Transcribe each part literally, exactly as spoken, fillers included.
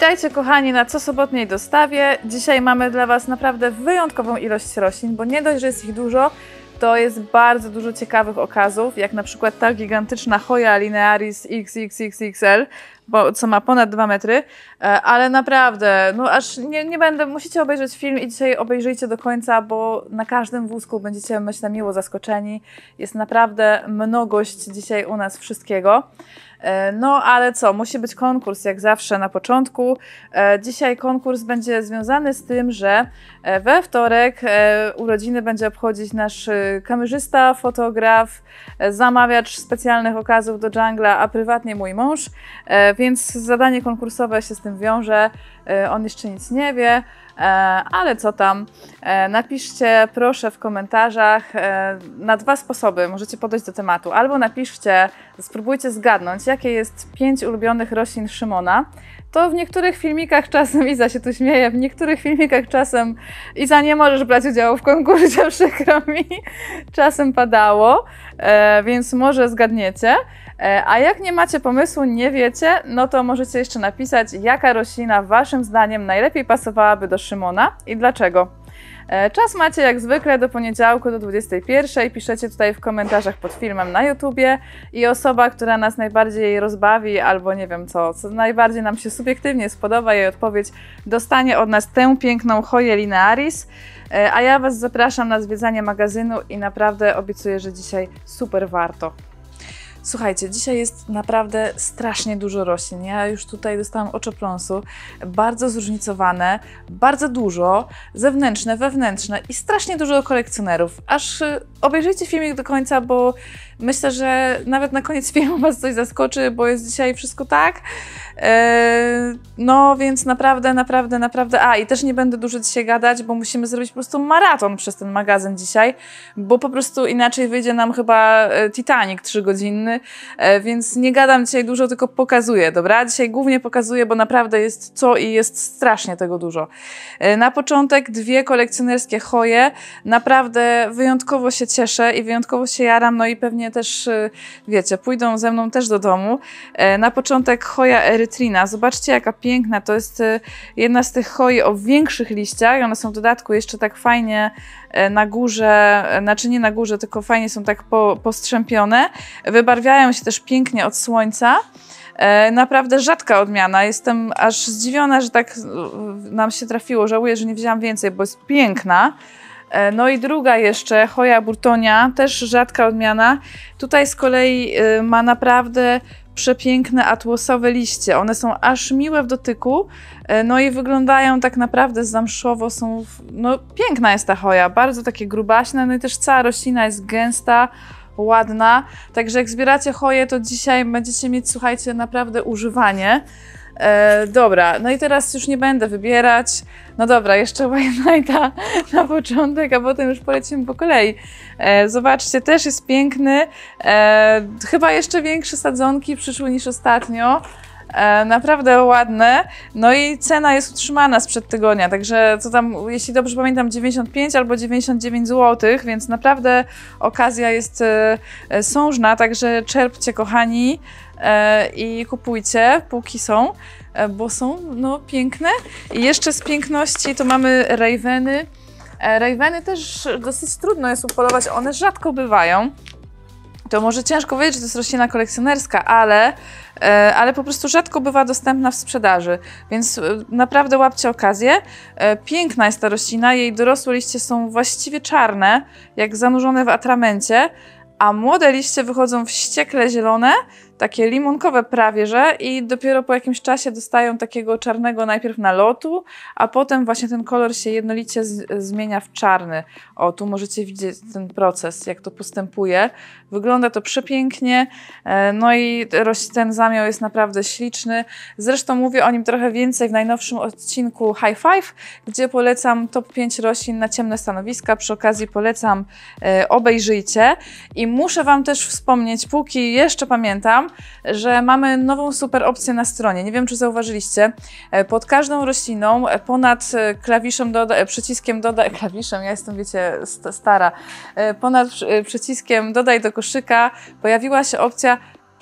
Witajcie kochani na cosobotniej dostawie. Dzisiaj mamy dla Was naprawdę wyjątkową ilość roślin, bo nie dość, że jest ich dużo, to jest bardzo dużo ciekawych okazów, jak na przykład ta gigantyczna Hoya linearis X X X X L, bo, co ma ponad dwa metry, ale naprawdę, no aż nie, nie będę, musicie obejrzeć film i dzisiaj obejrzyjcie do końca, bo na każdym wózku będziecie, myślę, miło zaskoczeni. Jest naprawdę mnogość dzisiaj u nas wszystkiego. No ale co, musi być konkurs jak zawsze na początku. Dzisiaj konkurs będzie związany z tym, że we wtorek urodziny będzie obchodzić nasz kamerzysta, fotograf, zamawiacz specjalnych okazów do dżungla, a prywatnie mój mąż, więc zadanie konkursowe się z tym wiąże. On jeszcze nic nie wie, ale co tam, napiszcie proszę w komentarzach na dwa sposoby, możecie podejść do tematu. Albo napiszcie, spróbujcie zgadnąć, jakie jest pięć ulubionych roślin Szymona. To w niektórych filmikach czasem, Iza się tu śmieje, w niektórych filmikach czasem Iza, nie możesz brać udziału w konkursie, przykro mi, czasem padało, więc może zgadniecie. A jak nie macie pomysłu, nie wiecie, no to możecie jeszcze napisać, jaka roślina waszym zdaniem najlepiej pasowałaby do Szymona i dlaczego. Czas macie jak zwykle do poniedziałku do dwudziestej pierwszej. Piszecie tutaj w komentarzach pod filmem na YouTubie i osoba, która nas najbardziej rozbawi albo nie wiem co, co najbardziej nam się subiektywnie spodoba, jej odpowiedź, dostanie od nas tę piękną Hoję linearis. A ja Was zapraszam na zwiedzanie magazynu i naprawdę obiecuję, że dzisiaj super warto. Słuchajcie, dzisiaj jest naprawdę strasznie dużo roślin. Ja już tutaj dostałam oczopląsu. Bardzo zróżnicowane, bardzo dużo, zewnętrzne, wewnętrzne i strasznie dużo kolekcjonerów. Aż obejrzyjcie filmik do końca, bo myślę, że nawet na koniec filmu Was coś zaskoczy, bo jest dzisiaj wszystko tak. Eee, no więc naprawdę, naprawdę, naprawdę... A, i też nie będę dużo dzisiaj gadać, bo musimy zrobić po prostu maraton przez ten magazyn dzisiaj, bo po prostu inaczej wyjdzie nam chyba Titanic trzygodzinny, e, więc nie gadam dzisiaj dużo, tylko pokazuję, dobra? Dzisiaj głównie pokazuję, bo naprawdę jest co i jest strasznie tego dużo. E, na początek dwie kolekcjonerskie Hoje. Naprawdę wyjątkowo się cieszę i wyjątkowo się jaram, no i pewnie też, wiecie, pójdą ze mną też do domu. E, na początek Hoya erytrina. Zobaczcie, jaka piękna. To jest jedna z tych Hoi o większych liściach. One są w dodatku jeszcze tak fajnie na górze, znaczy nie na górze, tylko fajnie są tak po, postrzępione. Wybarwiają się też pięknie od słońca. Naprawdę rzadka odmiana. Jestem aż zdziwiona, że tak nam się trafiło. Żałuję, że nie wzięłam więcej, bo jest piękna. No i druga jeszcze, Hoya burtonia, też rzadka odmiana. Tutaj z kolei ma naprawdę przepiękne atłosowe liście. One są aż miłe w dotyku, no i wyglądają tak naprawdę zamszowo, są, no piękna jest ta Hoya, bardzo takie grubaśne, no i też cała roślina jest gęsta, ładna, także jak zbieracie Hoję, to dzisiaj będziecie mieć, słuchajcie, naprawdę używanie. E, dobra, no i teraz już nie będę wybierać. No dobra, jeszcze White Knighta na początek, a potem już polecimy po kolei. E, zobaczcie, też jest piękny. E, chyba jeszcze większe sadzonki przyszły niż ostatnio. E, naprawdę ładne. No i cena jest utrzymana sprzed tygodnia, także co tam, jeśli dobrze pamiętam, dziewięćdziesiąt pięć albo dziewięćdziesiąt dziewięć złotych, więc naprawdę okazja jest e, sążna, także czerpcie kochani e, i kupujcie, póki są, e, bo są no, piękne. I jeszcze z piękności to mamy Raveny. E, Raveny też dosyć trudno jest upolować, one rzadko bywają. To może ciężko wiedzieć, że to jest roślina kolekcjonerska, ale, e, ale po prostu rzadko bywa dostępna w sprzedaży, więc e, naprawdę łapcie okazję. E, piękna jest ta roślina, jej dorosłe liście są właściwie czarne, jak zanurzone w atramencie, a młode liście wychodzą wściekle zielone, takie limonkowe prawie, że i dopiero po jakimś czasie dostają takiego czarnego najpierw nalotu, a potem właśnie ten kolor się jednolicie z, zmienia w czarny. O, tu możecie widzieć ten proces, jak to postępuje. Wygląda to przepięknie, no i ten zamiał jest naprawdę śliczny. Zresztą mówię o nim trochę więcej w najnowszym odcinku High Five, gdzie polecam top pięć roślin na ciemne stanowiska. Przy okazji polecam, e, obejrzyjcie. I muszę Wam też wspomnieć, póki jeszcze pamiętam, że mamy nową super opcję na stronie. Nie wiem, czy zauważyliście. Pod każdą rośliną ponad klawiszem, doda, przyciskiem dodaj, klawiszem, ja jestem, wiecie, stara, ponad przyciskiem dodaj do koszyka pojawiła się opcja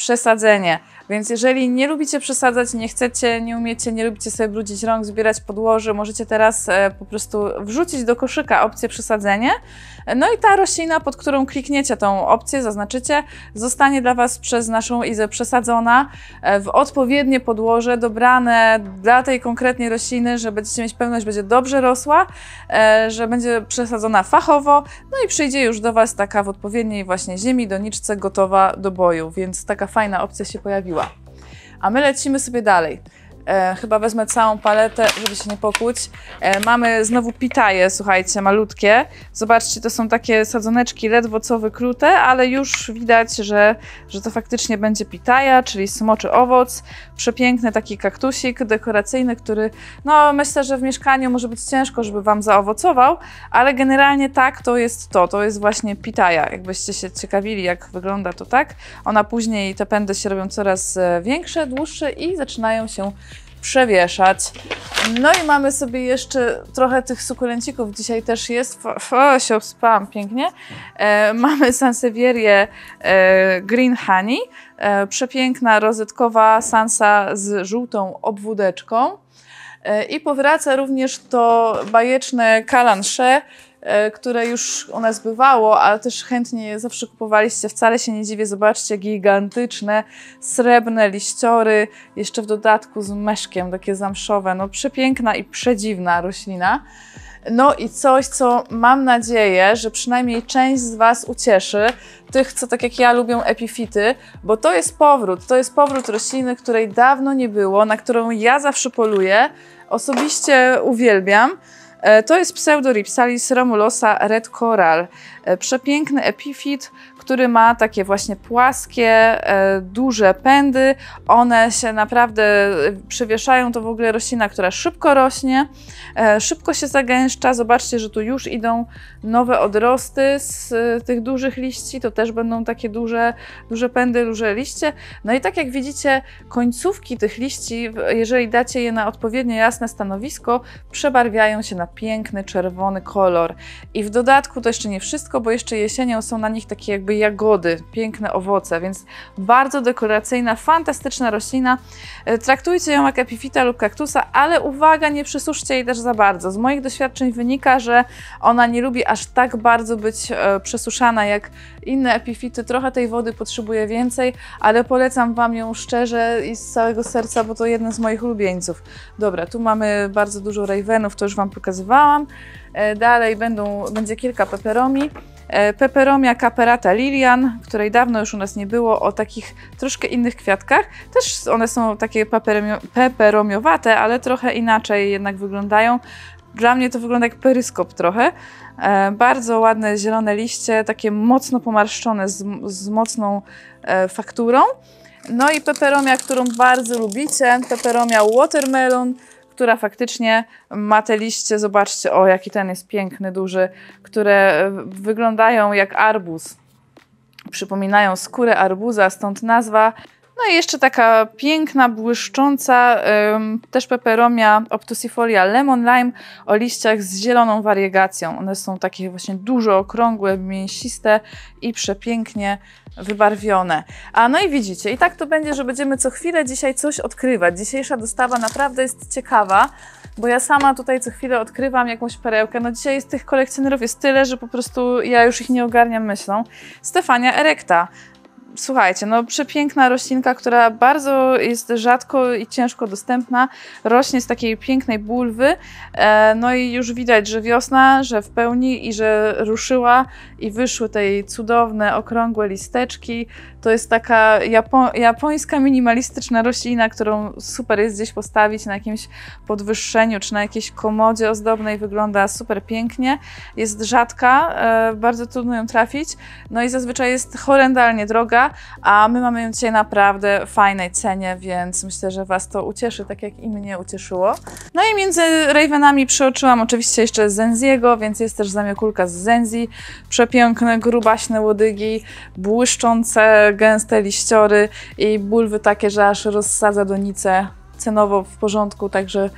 przesadzenie. Więc jeżeli nie lubicie przesadzać, nie chcecie, nie umiecie, nie lubicie sobie brudzić rąk, zbierać podłoży, możecie teraz e, po prostu wrzucić do koszyka opcję przesadzenie. No i ta roślina, pod którą klikniecie tą opcję, zaznaczycie, zostanie dla Was przez naszą Izę przesadzona e, w odpowiednie podłoże, dobrane dla tej konkretnej rośliny, że będziecie mieć pewność, będzie dobrze rosła, e, że będzie przesadzona fachowo, no i przyjdzie już do Was taka w odpowiedniej właśnie ziemi, doniczce, gotowa do boju, więc taka fajna opcja się pojawiła. A my lecimy sobie dalej. E, chyba wezmę całą paletę, żeby się nie pokłuć. E, mamy znowu pitaje, słuchajcie, malutkie. Zobaczcie, to są takie sadzoneczki ledwo co wykrute, ale już widać, że, że to faktycznie będzie pitaja, czyli smoczy owoc. Przepiękny taki kaktusik dekoracyjny, który no myślę, że w mieszkaniu może być ciężko, żeby Wam zaowocował, ale generalnie tak, to jest to. To jest właśnie pitaja. Jakbyście się ciekawili, jak wygląda to tak. Ona później, te pędy się robią coraz większe, dłuższe i zaczynają się przewieszać. No i mamy sobie jeszcze trochę tych sukulencików. Dzisiaj też jest. O, się obspałam pięknie. E, mamy Sansevierię e, Green Honey. E, przepiękna, rozetkowa sansa z żółtą obwódeczką. E, I powraca również to bajeczne Kalanche, które już u nas bywało, ale też chętnie je zawsze kupowaliście. Wcale się nie dziwię, zobaczcie, gigantyczne, srebrne liściory, jeszcze w dodatku z meszkiem, takie zamszowe. No przepiękna i przedziwna roślina. No i coś, co mam nadzieję, że przynajmniej część z Was ucieszy, tych, co tak jak ja lubią epifity, bo to jest powrót, to jest powrót rośliny, której dawno nie było, na którą ja zawsze poluję, osobiście uwielbiam. To jest Pseudorhipsalis ramulosa Red Coral. Przepiękny epifit, który ma takie właśnie płaskie, duże pędy. One się naprawdę przewieszają. To w ogóle roślina, która szybko rośnie, szybko się zagęszcza. Zobaczcie, że tu już idą nowe odrosty z tych dużych liści. To też będą takie duże, duże pędy, duże liście. No i tak jak widzicie, końcówki tych liści, jeżeli dacie je na odpowiednio jasne stanowisko, przebarwiają się na piękny, czerwony kolor. I w dodatku to jeszcze nie wszystko, bo jeszcze jesienią są na nich takie jakby jagody, piękne owoce, więc bardzo dekoracyjna, fantastyczna roślina. Traktujcie ją jak epifita lub kaktusa, ale uwaga, nie przysuszcie jej też za bardzo. Z moich doświadczeń wynika, że ona nie lubi aż tak bardzo być e, przesuszana jak inne epifity. Trochę tej wody potrzebuje więcej, ale polecam Wam ją szczerze i z całego serca, bo to jeden z moich ulubieńców. Dobra, tu mamy bardzo dużo ravenów, to już Wam pokazywałam. E, dalej będą, będzie kilka peperomi. Peperomia caperata lilian, której dawno już u nas nie było, o takich troszkę innych kwiatkach. Też one są takie peperomiowate, ale trochę inaczej jednak wyglądają. Dla mnie to wygląda jak peryskop trochę. E, bardzo ładne zielone liście, takie mocno pomarszczone z, z mocną e, fakturą. No i peperomia, którą bardzo lubicie, peperomia watermelon, która faktycznie ma te liście, zobaczcie, o jaki ten jest piękny, duży, które wyglądają jak arbuz. Przypominają skórę arbuza, stąd nazwa. No i jeszcze taka piękna, błyszcząca, ym, też peperomia Obtusifolia lemon lime o liściach z zieloną wariegacją. One są takie właśnie dużo okrągłe, mięsiste i przepięknie wybarwione. A no i widzicie, i tak to będzie, że będziemy co chwilę dzisiaj coś odkrywać. Dzisiejsza dostawa naprawdę jest ciekawa, bo ja sama tutaj co chwilę odkrywam jakąś perełkę. No dzisiaj jest tych kolekcjonerów jest tyle, że po prostu ja już ich nie ogarniam myślą. Stefania erecta. Słuchajcie, no przepiękna roślinka, która bardzo jest rzadko i ciężko dostępna. Rośnie z takiej pięknej bulwy. E, no i już widać, że wiosna, że w pełni i że ruszyła i wyszły tej cudowne, okrągłe listeczki. To jest taka japo japońska minimalistyczna roślina, którą super jest gdzieś postawić na jakimś podwyższeniu czy na jakiejś komodzie ozdobnej. Wygląda super pięknie. Jest rzadka, e, bardzo trudno ją trafić. No i zazwyczaj jest horrendalnie droga, a my mamy ją dzisiaj naprawdę w fajnej cenie, więc myślę, że Was to ucieszy, tak jak i mnie ucieszyło. No i między ravenami przeoczyłam oczywiście jeszcze Zenziego, więc jest też zamiokulka z Zenzi. Przepiękne, grubaśne łodygi, błyszczące, gęste liściory i bulwy takie, że aż rozsadza donice, cenowo w porządku, także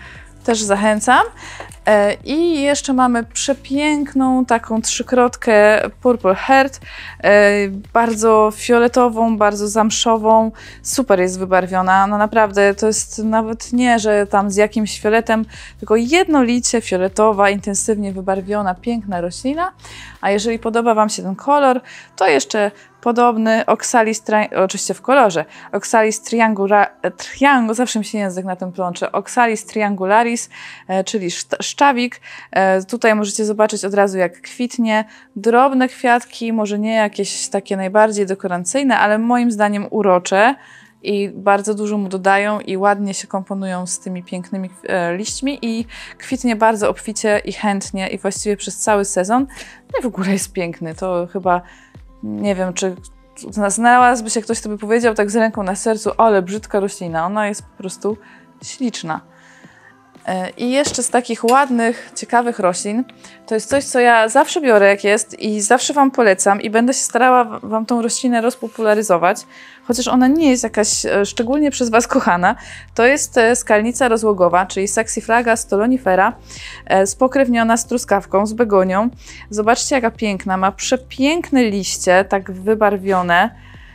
też zachęcam. I jeszcze mamy przepiękną taką trzykrotkę Purple Heart, bardzo fioletową, bardzo zamszową, super jest wybarwiona, no naprawdę to jest nawet nie, że tam z jakimś fioletem, tylko jednolicie fioletowa, intensywnie wybarwiona, piękna roślina, a jeżeli podoba Wam się ten kolor, to jeszcze podobny Oxalis, oczywiście w kolorze, Oxalis triangula, triangu, zawsze mi się język na tym plącze, Oxalis triangularis, czyli szczawik. Tutaj możecie zobaczyć od razu, jak kwitnie. Drobne kwiatki, może nie jakieś takie najbardziej dekoracyjne, ale moim zdaniem urocze i bardzo dużo mu dodają i ładnie się komponują z tymi pięknymi liśćmi i kwitnie bardzo obficie i chętnie i właściwie przez cały sezon. No i w ogóle jest piękny, to chyba nie wiem, czy znalazłby się ktoś, kto by powiedział tak z ręką na sercu, ale brzydka roślina, ona jest po prostu śliczna. I jeszcze z takich ładnych, ciekawych roślin, to jest coś, co ja zawsze biorę jak jest i zawsze Wam polecam i będę się starała Wam tą roślinę rozpopularyzować, chociaż ona nie jest jakaś szczególnie przez Was kochana. To jest skalnica rozłogowa, czyli Saxifraga stolonifera, spokrewniona z truskawką, z begonią. Zobaczcie, jaka piękna, ma przepiękne liście, tak wybarwione,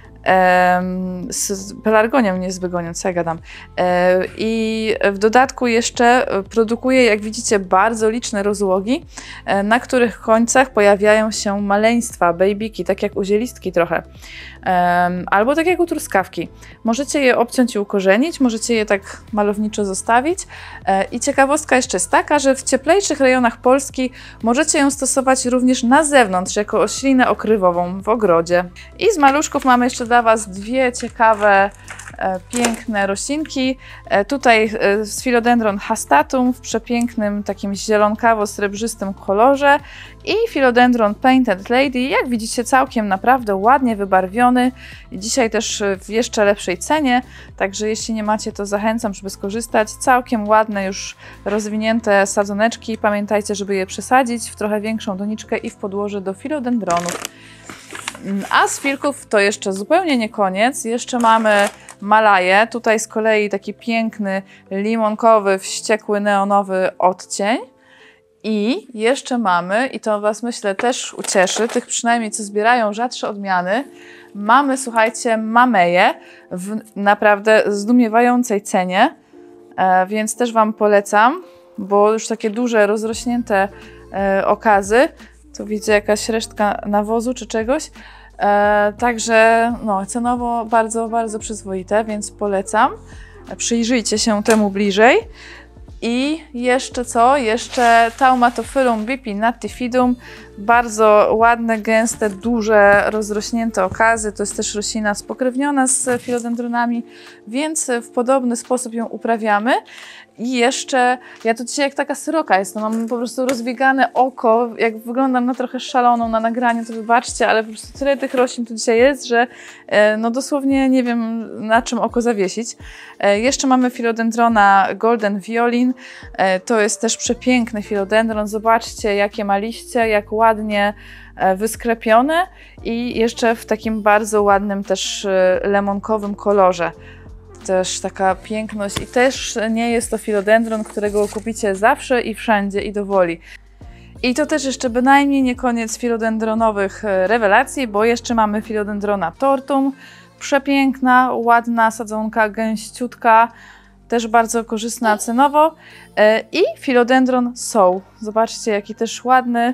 z pelargonią, nie z begonią, co ja gadam. I w dodatku jeszcze produkuje, jak widzicie, bardzo liczne rozłogi, na których końcach pojawiają się maleństwa, babyki, tak jak u zielistki trochę. Albo tak jak u truskawki. Możecie je obciąć i ukorzenić, możecie je tak malowniczo zostawić. I ciekawostka jeszcze jest taka, że w cieplejszych rejonach Polski możecie ją stosować również na zewnątrz, jako roślinę okrywową w ogrodzie. I z maluszków mamy jeszcze dla Was dwie ciekawe, e, piękne roślinki. E, tutaj e, Philodendron hastatum w przepięknym, takim zielonkawo-srebrzystym kolorze i Philodendron Painted Lady, jak widzicie, całkiem naprawdę ładnie wybarwiony. Dzisiaj też w jeszcze lepszej cenie, także jeśli nie macie, to zachęcam, żeby skorzystać. Całkiem ładne, już rozwinięte sadzoneczki. Pamiętajcie, żeby je przesadzić w trochę większą doniczkę i w podłoże do filodendronów. A z filków to jeszcze zupełnie nie koniec. Jeszcze mamy Malaję. Tutaj z kolei taki piękny, limonkowy, wściekły, neonowy odcień. I jeszcze mamy, i to Was myślę też ucieszy, tych przynajmniej co zbierają rzadsze odmiany, mamy, słuchajcie, Mameję w naprawdę zdumiewającej cenie, e, więc też Wam polecam, bo już takie duże, rozrośnięte e, okazy. Tu widzę jakaś resztka nawozu czy czegoś. E, także no, cenowo bardzo, bardzo przyzwoite, więc polecam. Przyjrzyjcie się temu bliżej. I jeszcze co? Jeszcze Taumatophyllum bipinnatifidum. Bardzo ładne, gęste, duże, rozrośnięte okazy. To jest też roślina spokrewniona z filodendronami, więc w podobny sposób ją uprawiamy. I jeszcze, ja tu dzisiaj jak taka syroka jestem, mam po prostu rozbiegane oko, jak wyglądam na trochę szaloną na nagraniu, to wybaczcie, ale po prostu tyle tych roślin tu dzisiaj jest, że no dosłownie nie wiem, na czym oko zawiesić. Jeszcze mamy Philodendrona Golden Violin, to jest też przepiękny filodendron, zobaczcie jakie ma liście, jak ładnie wysklepione i jeszcze w takim bardzo ładnym też lemonkowym kolorze. Też taka piękność i też nie jest to filodendron, którego kupicie zawsze i wszędzie i dowoli. I to też jeszcze bynajmniej nie koniec filodendronowych rewelacji, bo jeszcze mamy Philodendrona tortum. Przepiękna, ładna sadzonka, gęściutka, też bardzo korzystna cenowo. I Philodendron Soul. Zobaczcie, jaki też ładny,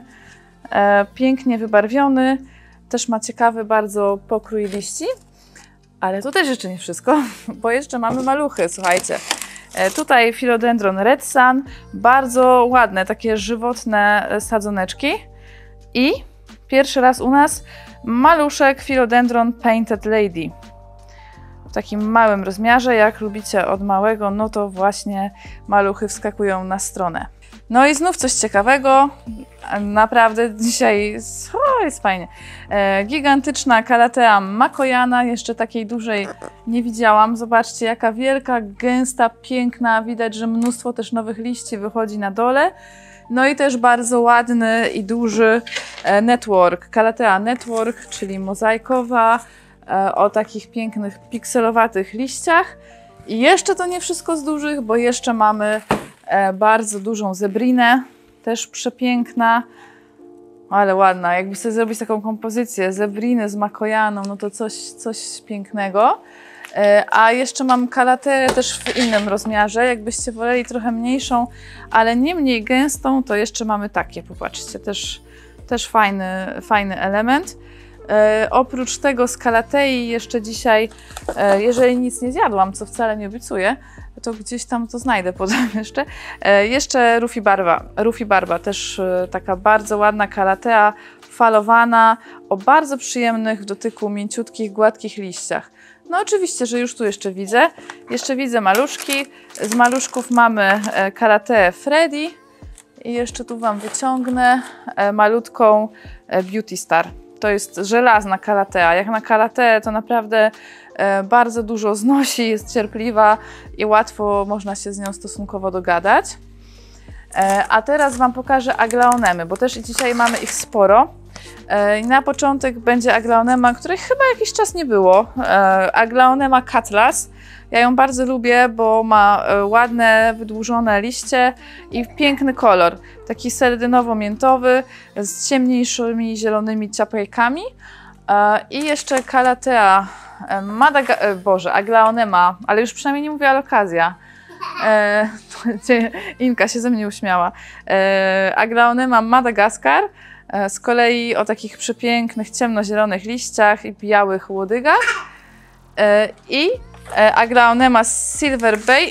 pięknie wybarwiony. Też ma ciekawy bardzo pokrój liści. Ale to też jeszcze nie wszystko, bo jeszcze mamy maluchy, słuchajcie. Tutaj Philodendron Red Sun, bardzo ładne, takie żywotne sadzoneczki. I pierwszy raz u nas maluszek Philodendron Painted Lady. W takim małym rozmiarze, jak lubicie od małego, no to właśnie maluchy wskakują na stronę. No i znów coś ciekawego, naprawdę dzisiaj o, jest fajnie. E, gigantyczna Calathea makojana, jeszcze takiej dużej nie widziałam. Zobaczcie, jaka wielka, gęsta, piękna, widać, że mnóstwo też nowych liści wychodzi na dole. No i też bardzo ładny i duży e, network, Calathea network, czyli mozaikowa, e, o takich pięknych, pikselowatych liściach. I jeszcze to nie wszystko z dużych, bo jeszcze mamy e, bardzo dużą zebrinę, też przepiękna, ale ładna. Jakby sobie zrobić taką kompozycję zebriny z makojaną, no to coś, coś pięknego. E, a jeszcze mam kalaterę też w innym rozmiarze, jakbyście woleli trochę mniejszą, ale nie mniej gęstą, to jeszcze mamy takie, popatrzcie, też, też fajny, fajny element. E, oprócz tego z kalatei jeszcze dzisiaj, e, jeżeli nic nie zjadłam, co wcale nie obiecuję, to gdzieś tam to znajdę potem jeszcze. E, jeszcze Rufi Barba. Rufi Barba, też e, taka bardzo ładna kalatea, falowana, o bardzo przyjemnych w dotyku, mięciutkich, gładkich liściach. No oczywiście, że już tu jeszcze widzę. Jeszcze widzę maluszki. Z maluszków mamy e, kalateę Freddy i jeszcze tu Wam wyciągnę e, malutką e, Beauty Star. To jest żelazna kalatea. Jak na kalateę to naprawdę e, bardzo dużo znosi, jest cierpliwa i łatwo można się z nią stosunkowo dogadać. E, a teraz Wam pokażę aglaonemy, bo też dzisiaj mamy ich sporo. E, na początek będzie aglaonema, której chyba jakiś czas nie było. E, aglaonema Cutlass. Ja ją bardzo lubię, bo ma ładne, wydłużone liście i piękny kolor. Taki serdynowo-miętowy z ciemniejszymi zielonymi ciapajkami. I jeszcze kalatea, Madaga Boże, aglaonema, ale już przynajmniej nie mówię alokazja. E, Inka się ze mnie uśmiała. E, aglaonema Madagaskar, e, z kolei o takich przepięknych, ciemnozielonych liściach i białych łodygach. E, I aglaonema Silver Bay.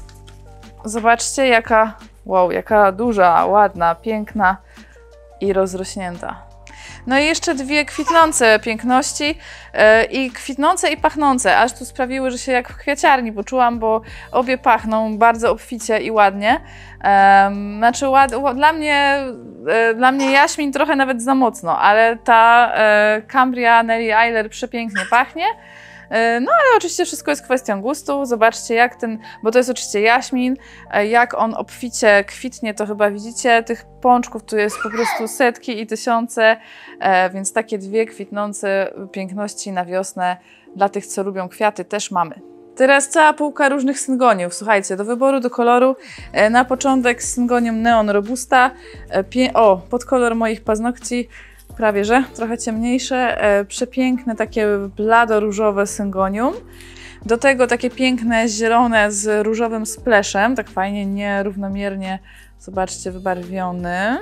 Zobaczcie, jaka, wow, jaka duża, ładna, piękna i rozrośnięta. No i jeszcze dwie kwitnące piękności yy, i kwitnące i pachnące, aż tu sprawiły, że się jak w kwiaciarni poczułam, bo obie pachną bardzo obficie i ładnie. Yy, znaczy ład, dla, mnie, yy, dla mnie jaśmin trochę nawet za mocno, ale ta yy, Cambria Nelly Ayler przepięknie pachnie. No ale oczywiście wszystko jest kwestią gustu. Zobaczcie jak ten, bo to jest oczywiście jaśmin, jak on obficie kwitnie, to chyba widzicie. Tych pączków tu jest po prostu setki i tysiące, więc takie dwie kwitnące piękności na wiosnę dla tych, co lubią kwiaty, też mamy. Teraz cała półka różnych syngoniów. Słuchajcie, do wyboru, do koloru. Na początek syngonium Neon Robusta. O, pod kolor moich paznokci. Prawie że, trochę ciemniejsze, e, przepiękne takie blado-różowe syngonium. Do tego takie piękne zielone z różowym spleszem, tak fajnie, nierównomiernie, zobaczcie, wybarwiony.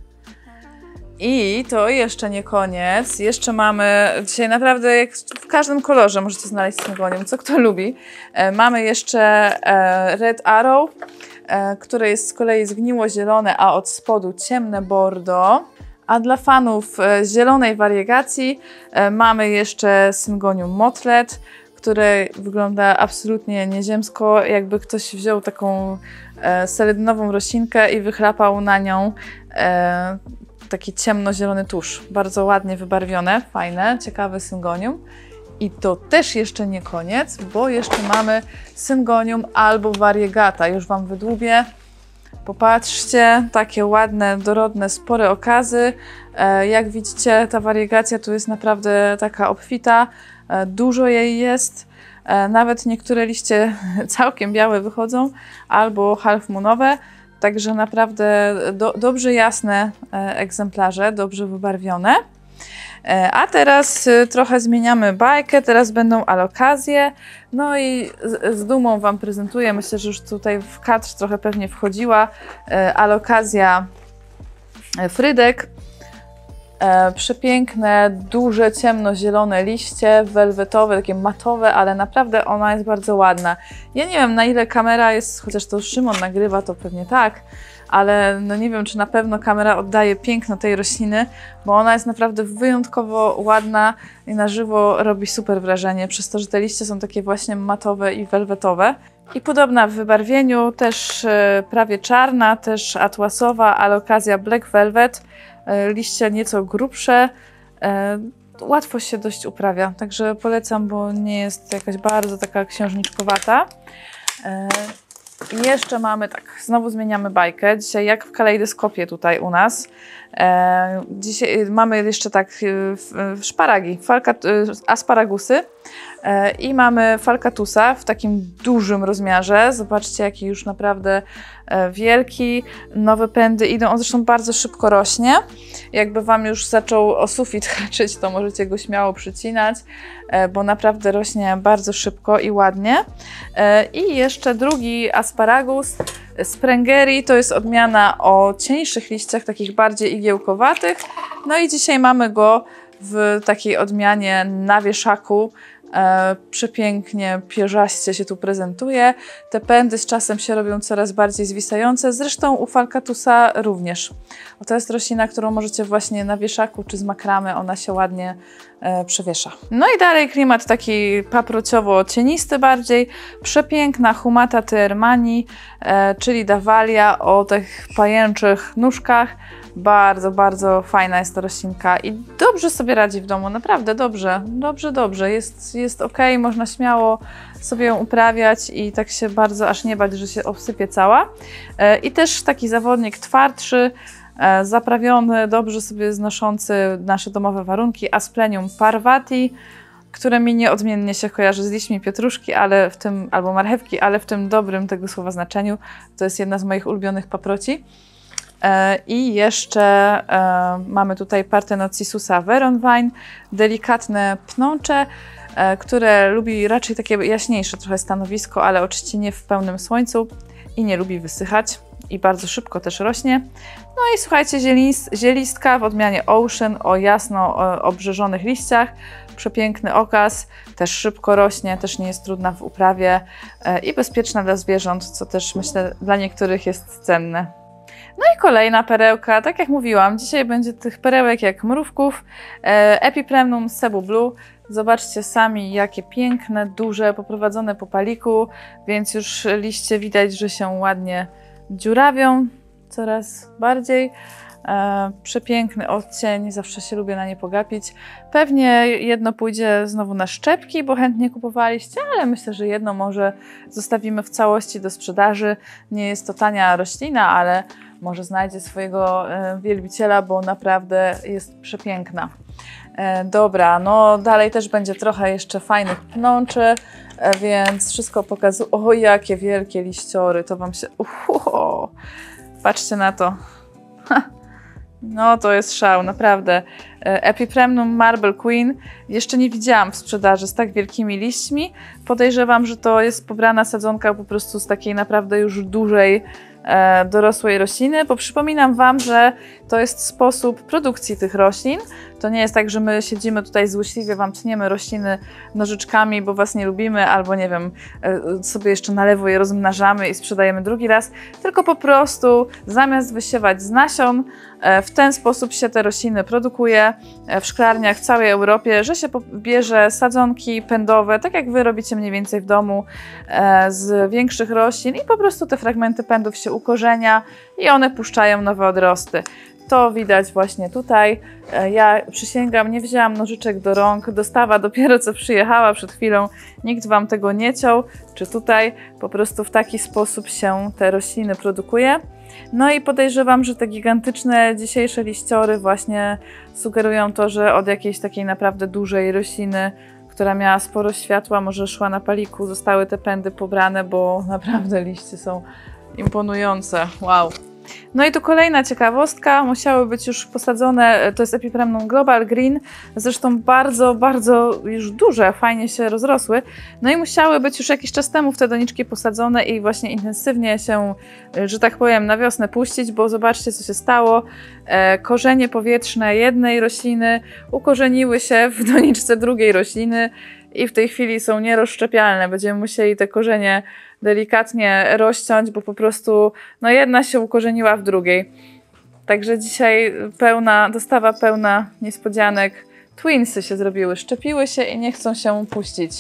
I to jeszcze nie koniec, jeszcze mamy, dzisiaj naprawdę jak w każdym kolorze możecie znaleźć syngonium, co kto lubi. E, mamy jeszcze e, Red Arrow, e, które jest z kolei zgniło-zielone, a od spodu ciemne bordo. A dla fanów e, zielonej wariegacji e, mamy jeszcze syngonium Motlet, które wygląda absolutnie nieziemsko, jakby ktoś wziął taką e, seledynową roślinkę i wychlapał na nią e, taki ciemnozielony tusz. Bardzo ładnie wybarwione, fajne, ciekawe syngonium. I to też jeszcze nie koniec, bo jeszcze mamy syngonium albo variegata. Już Wam wydłubię. Popatrzcie, takie ładne, dorodne, spore okazy. E, jak widzicie, ta wariegacja tu jest naprawdę taka obfita. E, dużo jej jest. E, nawet niektóre liście całkiem białe wychodzą, albo half moonowe. Także naprawdę do, dobrze jasne e, egzemplarze, dobrze wybarwione. E, a teraz e, trochę zmieniamy bajkę, teraz będą alokazje. No i z, z dumą Wam prezentuję, myślę, że już tutaj w kadr trochę pewnie wchodziła e, alokazja Frydek. E, przepiękne, duże, ciemnozielone liście, welwetowe, takie matowe, ale naprawdę ona jest bardzo ładna. Ja nie wiem, na ile kamera jest, chociaż to Szymon nagrywa, to pewnie tak, ale no nie wiem, czy na pewno kamera oddaje piękno tej rośliny, bo ona jest naprawdę wyjątkowo ładna i na żywo robi super wrażenie, przez to, że te liście są takie właśnie matowe i welwetowe. I podobna w wybarwieniu, też e, prawie czarna, też atłasowa, alokazja Black Velvet. E, liście nieco grubsze, e, łatwo się dość uprawia, także polecam, bo nie jest jakaś bardzo taka księżniczkowata. E, I jeszcze mamy tak, znowu zmieniamy bajkę. Dzisiaj jak w kalejdoskopie tutaj u nas. E, dzisiaj mamy jeszcze tak e, szparagi, falka, e, asparagusy e, i mamy falkatusa w takim dużym rozmiarze. Zobaczcie, jaki już naprawdę wielki, nowe pędy idą, on zresztą bardzo szybko rośnie. Jakby Wam już zaczął o sufit haczyć, to możecie go śmiało przycinać, bo naprawdę rośnie bardzo szybko i ładnie. I jeszcze drugi asparagus, Sprengeri, to jest odmiana o cieńszych liściach, takich bardziej igiełkowatych. No i dzisiaj mamy go w takiej odmianie na wieszaku. E, przepięknie, pierzaście się tu prezentuje. Te pędy z czasem się robią coraz bardziej zwisające, zresztą u Falcatusa również. O, to jest roślina, którą możecie właśnie na wieszaku czy z makramy, ona się ładnie e, przewiesza. No i dalej klimat taki paprociowo-cienisty bardziej. Przepiękna Humata Teermanii, e, czyli dawalia o tych pajęczych nóżkach. Bardzo, bardzo fajna jest to roślinka i dobrze sobie radzi w domu, naprawdę dobrze, dobrze, dobrze. Jest, jest ok, można śmiało sobie ją uprawiać i tak się bardzo aż nie bać, że się obsypie cała. I też taki zawodnik twardszy, zaprawiony, dobrze sobie znoszący nasze domowe warunki, Asplenium parvati, które mi nieodmiennie się kojarzy z liśćmi pietruszki, ale w tym, albo marchewki, ale w tym dobrym tego słowa znaczeniu. To jest jedna z moich ulubionych paproci. I jeszcze e, mamy tutaj Partenocisusa veronvine, delikatne pnącze, e, które lubi raczej takie jaśniejsze trochę stanowisko, ale oczywiście nie w pełnym słońcu i nie lubi wysychać i bardzo szybko też rośnie. No i słuchajcie, zielist, zielistka w odmianie Ocean o jasno o, obrzeżonych liściach, przepiękny okaz, też szybko rośnie, też nie jest trudna w uprawie e, i bezpieczna dla zwierząt, co też myślę dla niektórych jest cenne. No i kolejna perełka, tak jak mówiłam, dzisiaj będzie tych perełek jak mrówków, e, Epipremnum Cebu Blue. Zobaczcie sami, jakie piękne, duże, poprowadzone po paliku, więc już liście widać, że się ładnie dziurawią coraz bardziej. E, przepiękny odcień, zawsze się lubię na nie pogapić. Pewnie jedno pójdzie znowu na szczepki, bo chętnie kupowaliście, ale myślę, że jedno może zostawimy w całości do sprzedaży. Nie jest to tania roślina, ale może znajdzie swojego e, wielbiciela, bo naprawdę jest przepiękna. E, dobra, no dalej też będzie trochę jeszcze fajnych pnączy, e, więc wszystko pokazuję. O, jakie wielkie liściory, to Wam się... Uhu, patrzcie na to. Ha. No to jest szał, naprawdę. Epipremnum Marble Queen jeszcze nie widziałam w sprzedaży z tak wielkimi liśćmi. Podejrzewam, że to jest pobrana sadzonka po prostu z takiej naprawdę już dużej, e, dorosłej rośliny, bo przypominam Wam, że to jest sposób produkcji tych roślin. To nie jest tak, że my siedzimy tutaj złośliwie, Wam tniemy rośliny nożyczkami, bo Was nie lubimy, albo nie wiem, e, sobie jeszcze na lewo je rozmnażamy i sprzedajemy drugi raz, tylko po prostu zamiast wysiewać z nasion, e, w ten sposób się te rośliny produkuje w szklarniach w całej Europie, że się bierze sadzonki pędowe, tak jak Wy robicie mniej więcej w domu, e, z większych roślin i po prostu te fragmenty pędów się ukorzenia i one puszczają nowe odrosty. To widać właśnie tutaj. E, ja przysięgam, nie wzięłam nożyczek do rąk, dostawa dopiero co przyjechała przed chwilą, nikt Wam tego nie ciął, czy tutaj po prostu w taki sposób się te rośliny produkuje. No i podejrzewam, że te gigantyczne dzisiejsze liściory właśnie sugerują to, że od jakiejś takiej naprawdę dużej rośliny, która miała sporo światła, może szła na paliku, zostały te pędy pobrane, bo naprawdę liście są imponujące. Wow! No i tu kolejna ciekawostka, musiały być już posadzone, to jest Epipremnum Global Green, zresztą bardzo, bardzo już duże, fajnie się rozrosły, no i musiały być już jakiś czas temu w te doniczki posadzone i właśnie intensywnie się, że tak powiem, na wiosnę puścić, bo zobaczcie, co się stało. E, korzenie powietrzne jednej rośliny ukorzeniły się w doniczce drugiej rośliny i w tej chwili są nierozszczepialne. Będziemy musieli te korzenie delikatnie rozciąć, bo po prostu no jedna się ukorzeniła w drugiej. Także dzisiaj pełna, dostawa pełna niespodzianek. Twinsy się zrobiły, szczepiły się i nie chcą się puścić.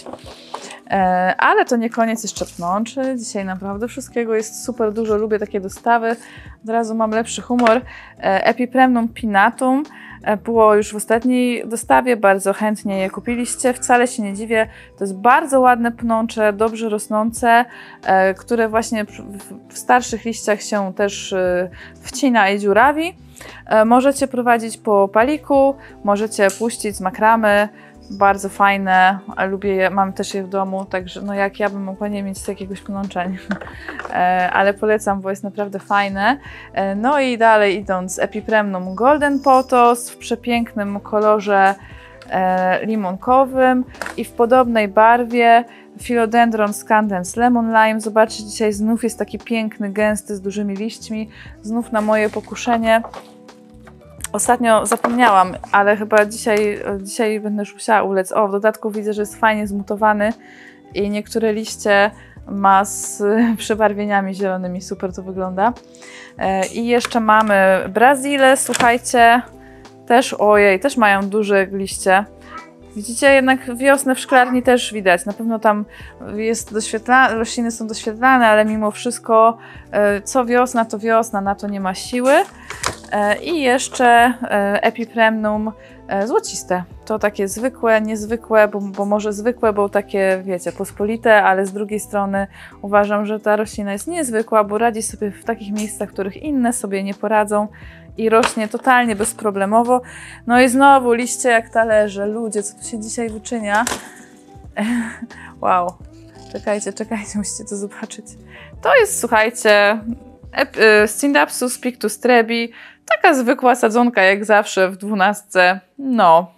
E, ale to nie koniec jeszcze pnączy. Dzisiaj naprawdę wszystkiego jest super dużo. Lubię takie dostawy. Od razu mam lepszy humor. E, Epipremnum pinnatum było już w ostatniej dostawie, bardzo chętnie je kupiliście, wcale się nie dziwię, to jest bardzo ładne pnącze, dobrze rosnące, e, które właśnie w, w starszych liściach się też e, wcina i dziurawi. E, możecie prowadzić po paliku, możecie puścić z makramy, Bardzo fajne, a lubię je, mam też je w domu, także no jak ja bym mogła nie mieć z jakiegoś plączenia, ale polecam, bo jest naprawdę fajne. No i dalej idąc, Epipremnum Golden Potos w przepięknym kolorze limonkowym i w podobnej barwie Philodendron Scandens Lemon Lime. Zobaczcie, dzisiaj znów jest taki piękny, gęsty, z dużymi liśćmi, znów na moje pokuszenie. Ostatnio zapomniałam, ale chyba dzisiaj, dzisiaj będę już musiała ulec. O, w dodatku widzę, że jest fajnie zmutowany i niektóre liście ma z przebarwieniami zielonymi. Super to wygląda. I jeszcze mamy Brazile, słuchajcie, też, ojej, też mają duże liście. Widzicie, jednak wiosnę w szklarni też widać. Na pewno tam jest doświetlane, rośliny są doświetlane, ale mimo wszystko co wiosna, to wiosna, na to nie ma siły. I jeszcze Epipremnum złociste. To takie zwykłe, niezwykłe, bo, bo może zwykłe, bo takie, wiecie, pospolite, ale z drugiej strony uważam, że ta roślina jest niezwykła, bo radzi sobie w takich miejscach, w których inne sobie nie poradzą i rośnie totalnie bezproblemowo. No i znowu liście jak talerze. Ludzie, co tu się dzisiaj wyczynia? Wow. Czekajcie, czekajcie, musicie to zobaczyć. To jest, słuchajcie, Scindapsus pictus trebi. Taka zwykła sadzonka jak zawsze w dwunastce. No.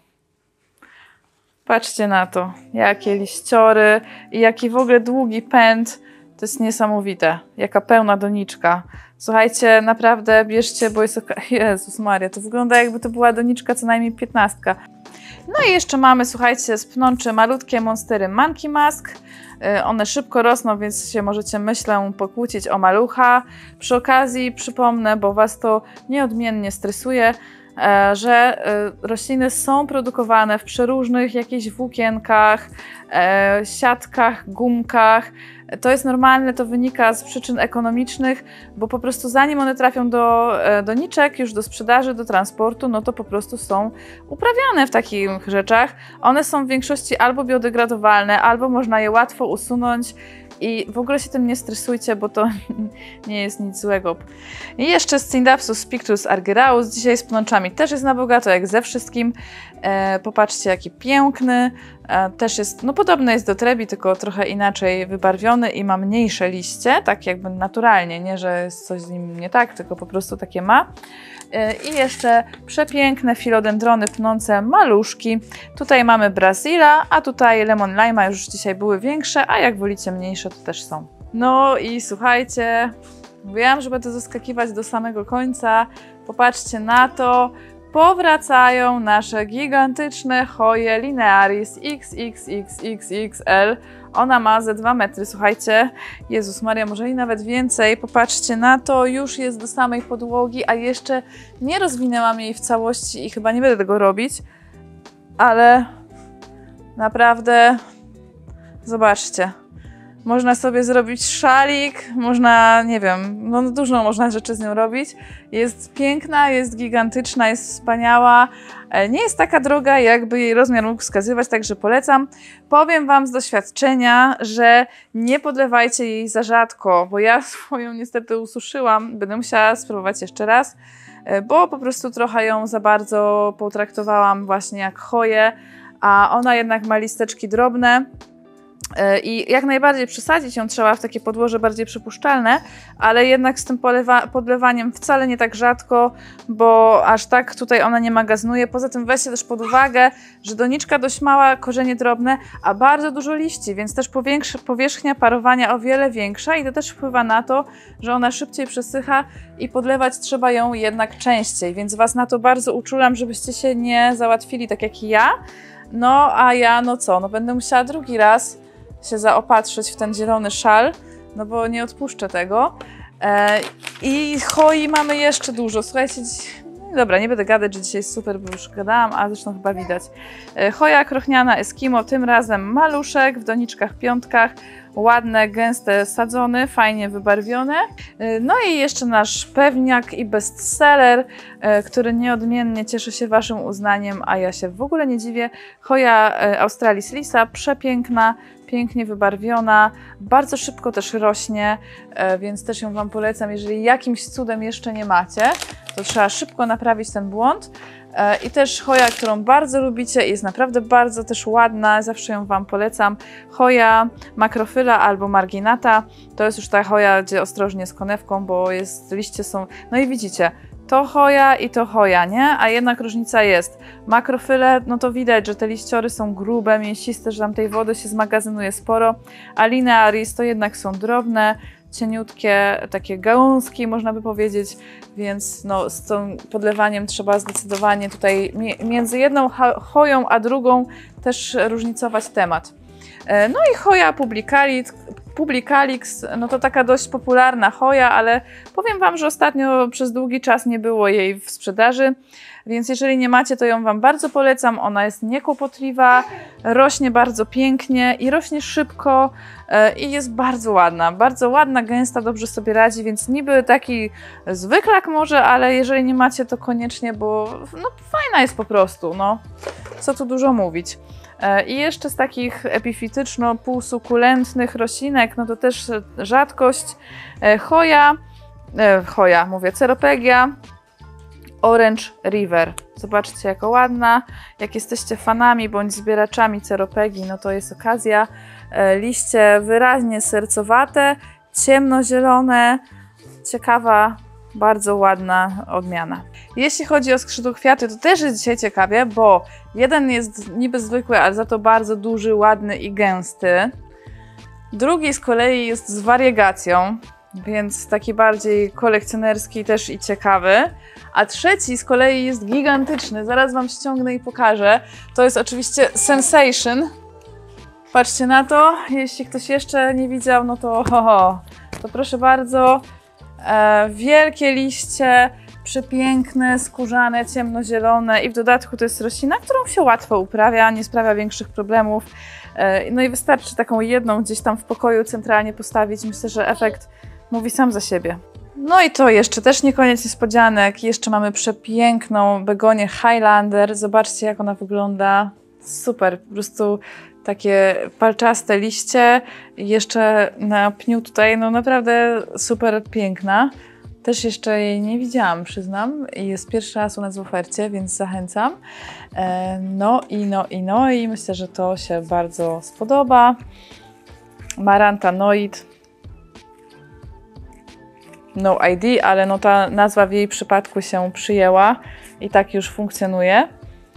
Patrzcie na to. Jakie liściory i jaki w ogóle długi pęd. To jest niesamowite. Jaka pełna doniczka. Słuchajcie, naprawdę bierzcie, bo jest... Jezus Maria, to wygląda jakby to była doniczka co najmniej piętnastka. No i jeszcze mamy, słuchajcie, z pnączy malutkie monstery Monkey Mask. One szybko rosną, więc się możecie, myślę, pokłócić o malucha. Przy okazji przypomnę, bo Was to nieodmiennie stresuje, że rośliny są produkowane w przeróżnych jakichś włókienkach, siatkach, gumkach. To jest normalne, to wynika z przyczyn ekonomicznych, bo po prostu zanim one trafią do doniczek, już do sprzedaży, do transportu, no to po prostu są uprawiane w takich rzeczach. One są w większości albo biodegradowalne, albo można je łatwo usunąć i w ogóle się tym nie stresujcie, bo to nie jest nic złego. I jeszcze Scindapsus pictus argyraeus, dzisiaj z pnączami też jest na bogato, jak ze wszystkim. E, popatrzcie, jaki piękny. E, też jest, no podobny jest do trebi, tylko trochę inaczej wybarwiony i ma mniejsze liście, tak jakby naturalnie, nie, że jest coś z nim nie tak, tylko po prostu takie ma. E, I jeszcze przepiękne filodendrony pnące maluszki. Tutaj mamy Brazila, a tutaj Lemon Lima już dzisiaj były większe, a jak wolicie mniejsze, to też są. No i słuchajcie, mówiłam, że będę zaskakiwać do samego końca. Popatrzcie na to. Powracają nasze gigantyczne Hoje Linearis X X X X X L. Ona ma ze dwa metry, słuchajcie. Jezus Maria, może i nawet więcej. Popatrzcie na to, już jest do samej podłogi, a jeszcze nie rozwinęłam jej w całości i chyba nie będę tego robić. Ale naprawdę, zobaczcie. Można sobie zrobić szalik, można, nie wiem, no dużo można rzeczy z nią robić. Jest piękna, jest gigantyczna, jest wspaniała. Nie jest taka droga, jakby jej rozmiar mógł wskazywać, także polecam. Powiem Wam z doświadczenia, że nie podlewajcie jej za rzadko, bo ja swoją niestety ususzyłam. Będę musiała spróbować jeszcze raz, bo po prostu trochę ją za bardzo potraktowałam właśnie jak choję, a ona jednak ma listeczki drobne. I jak najbardziej przesadzić ją trzeba w takie podłoże bardziej przypuszczalne, ale jednak z tym podlewaniem wcale nie tak rzadko, bo aż tak tutaj ona nie magaznuje. Poza tym weźcie też pod uwagę, że doniczka dość mała, korzenie drobne, a bardzo dużo liści, więc też powierzchnia parowania o wiele większa i to też wpływa na to, że ona szybciej przesycha i podlewać trzeba ją jednak częściej, więc Was na to bardzo uczulam, żebyście się nie załatwili tak jak ja. No a ja, no co, no będę musiała drugi raz się zaopatrzyć w ten zielony szal, no bo nie odpuszczę tego. E, I hoi mamy jeszcze dużo. Słuchajcie, no dobra, nie będę gadać, że dzisiaj jest super, bo już gadałam, a zresztą chyba widać. E, choja krochniana Eskimo, tym razem maluszek w doniczkach, piątkach. Ładne, gęste sadzony, fajnie wybarwione. No i jeszcze nasz pewniak i bestseller, który nieodmiennie cieszy się Waszym uznaniem, a ja się w ogóle nie dziwię. Hoja Australis lisa, przepiękna, pięknie wybarwiona, bardzo szybko też rośnie, więc też ją Wam polecam. Jeżeli jakimś cudem jeszcze nie macie, to trzeba szybko naprawić ten błąd. I też choja, którą bardzo lubicie i jest naprawdę bardzo też ładna, zawsze ją Wam polecam. Choja Macrophylla albo Marginata. To jest już ta choja, gdzie ostrożnie z konewką, bo jest, liście są... No i widzicie, to choja i to choja, nie? A jednak różnica jest. Macrophylle, no to widać, że te liściory są grube, mięsiste, że tam tej wody się zmagazynuje sporo, a linearis to jednak są drobne, cieniutkie, takie gałązki, można by powiedzieć, więc no, z tym podlewaniem trzeba zdecydowanie tutaj między jedną choją a drugą też różnicować temat. No i choja publicalis, publicalix, no to taka dość popularna choja, ale powiem Wam, że ostatnio przez długi czas nie było jej w sprzedaży, więc jeżeli nie macie, to ją Wam bardzo polecam. Ona jest niekłopotliwa, rośnie bardzo pięknie i rośnie szybko i jest bardzo ładna, bardzo ładna, gęsta, dobrze sobie radzi, więc niby taki zwyklak może, ale jeżeli nie macie, to koniecznie, bo no, fajna jest po prostu, no co tu dużo mówić. I jeszcze z takich epifityczno-półsukulentnych roślinek, no to też rzadkość, choja, choja, mówię, ceropegia, Orange River. Zobaczcie, jaka ładna. Jak jesteście fanami bądź zbieraczami ceropegii, no to jest okazja. Liście wyraźnie sercowate, ciemnozielone, ciekawa, bardzo ładna odmiana. Jeśli chodzi o skrzydłokwiaty, to też jest dzisiaj ciekawie, bo jeden jest niby zwykły, ale za to bardzo duży, ładny i gęsty. Drugi z kolei jest z wariegacją, więc taki bardziej kolekcjonerski też i ciekawy. A trzeci z kolei jest gigantyczny, zaraz Wam ściągnę i pokażę. To jest oczywiście Sensation. Patrzcie na to, jeśli ktoś jeszcze nie widział, no to ho, ho. To proszę bardzo. E, wielkie liście, przepiękne, skórzane, ciemnozielone i w dodatku to jest roślina, którą się łatwo uprawia, nie sprawia większych problemów. E, no i wystarczy taką jedną gdzieś tam w pokoju centralnie postawić. Myślę, że efekt mówi sam za siebie. No i to jeszcze też nie koniec niespodzianek. Jeszcze mamy przepiękną begonię Highlander. Zobaczcie, jak ona wygląda. Super, po prostu takie palczaste liście. I jeszcze na pniu tutaj, no naprawdę super piękna. Też jeszcze jej nie widziałam, przyznam. I jest pierwszy raz u nas w ofercie, więc zachęcam. No i no i no i myślę, że to się bardzo spodoba. Maranta Noid. No I D, ale no ta nazwa w jej przypadku się przyjęła i tak już funkcjonuje.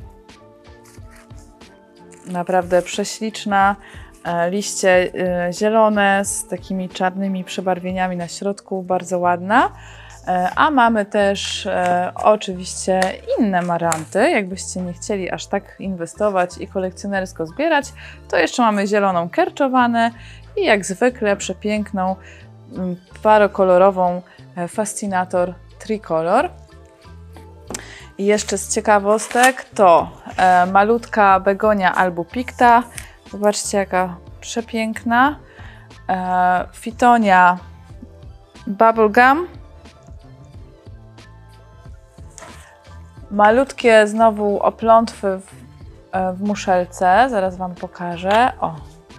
Naprawdę prześliczna, liście zielone z takimi czarnymi przebarwieniami na środku, bardzo ładna. A mamy też e, oczywiście inne maranty, jakbyście nie chcieli aż tak inwestować i kolekcjonersko zbierać, to jeszcze mamy zieloną kerczowanę i jak zwykle przepiękną, parokolorową Fascinator Tricolor. I jeszcze z ciekawostek to e, malutka begonia albupicta. Zobaczcie, jaka przepiękna. E, Fitonia Bubblegum. Malutkie znowu oplątwy w, e, w muszelce. Zaraz Wam pokażę. O,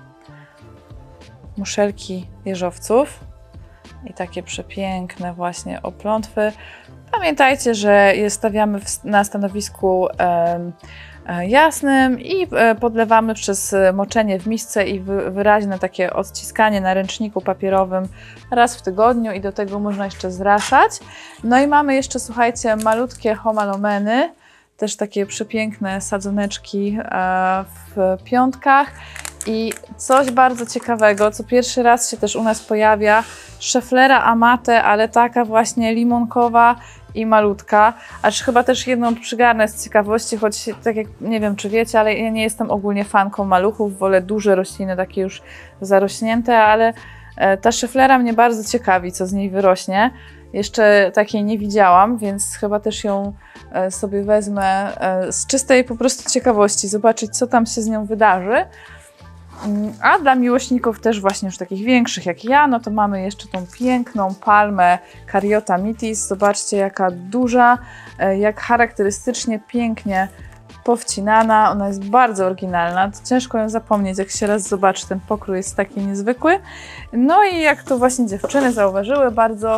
muszelki jeżowców. I takie przepiękne właśnie oplątwy. Pamiętajcie, że je stawiamy w, na stanowisku e, e, jasnym i e, podlewamy przez moczenie w misce i wy, wyraźne takie odciskanie na ręczniku papierowym raz w tygodniu i do tego można jeszcze zraszać. No i mamy jeszcze, słuchajcie, malutkie homalomeny, też takie przepiękne sadzoneczki e, w piątkach. I coś bardzo ciekawego, co pierwszy raz się też u nas pojawia, Schefflera amate, ale taka właśnie limonkowa i malutka, aż chyba też jedną przygarnę z ciekawości, choć tak jak nie wiem, czy wiecie, ale ja nie jestem ogólnie fanką maluchów, wolę duże rośliny, takie już zarośnięte, ale ta Schefflera mnie bardzo ciekawi, co z niej wyrośnie. Jeszcze takiej nie widziałam, więc chyba też ją sobie wezmę z czystej po prostu ciekawości, zobaczyć, co tam się z nią wydarzy. A dla miłośników też właśnie już takich większych jak ja, no to mamy jeszcze tą piękną palmę Caryota mitis. Zobaczcie, jaka duża, jak charakterystycznie pięknie powcinana. Ona jest bardzo oryginalna, to ciężko ją zapomnieć, jak się raz zobaczy, ten pokrój jest taki niezwykły. No i jak to właśnie dziewczyny zauważyły, bardzo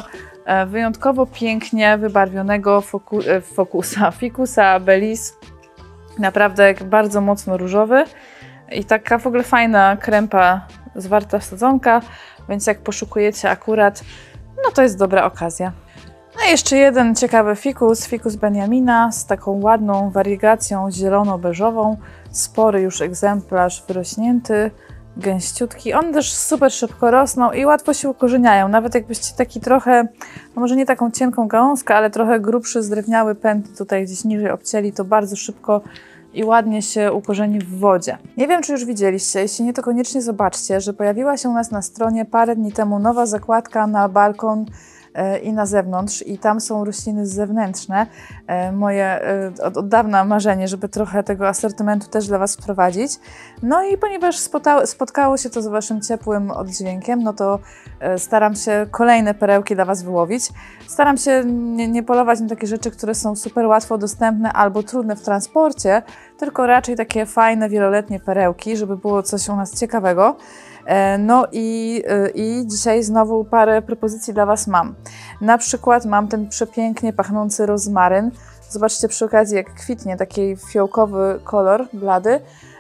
wyjątkowo pięknie wybarwionego foku, fokusa, Ficusa bellis. Naprawdę bardzo mocno różowy i taka w ogóle fajna krępa, zwarta sadzonka, więc jak poszukujecie akurat, no to jest dobra okazja. No i jeszcze jeden ciekawy fikus, Ficus benjamina z taką ładną wariegacją zielono-beżową, spory już egzemplarz wyrośnięty, gęściutki. One też super szybko rosną i łatwo się ukorzeniają. Nawet jakbyście taki trochę, no może nie taką cienką gałązkę, ale trochę grubszy, zdrewniały pęd tutaj gdzieś niżej obcięli, to bardzo szybko i ładnie się ukorzeni w wodzie. Nie wiem, czy już widzieliście, jeśli nie, to koniecznie zobaczcie, że pojawiła się u nas na stronie parę dni temu nowa zakładka na balkon i na zewnątrz i tam są rośliny zewnętrzne. Moje od, od dawna marzenie, żeby trochę tego asortymentu też dla Was wprowadzić. No i ponieważ spotkało, spotkało się to z Waszym ciepłym oddźwiękiem, no to staram się kolejne perełki dla Was wyłowić. Staram się nie, nie polować na takie rzeczy, które są super łatwo dostępne albo trudne w transporcie, tylko raczej takie fajne, wieloletnie perełki, żeby było coś u nas ciekawego. No i, i dzisiaj znowu parę propozycji dla Was mam. Na przykład mam ten przepięknie pachnący rozmaryn. Zobaczcie przy okazji, jak kwitnie, taki fiołkowy kolor, blady.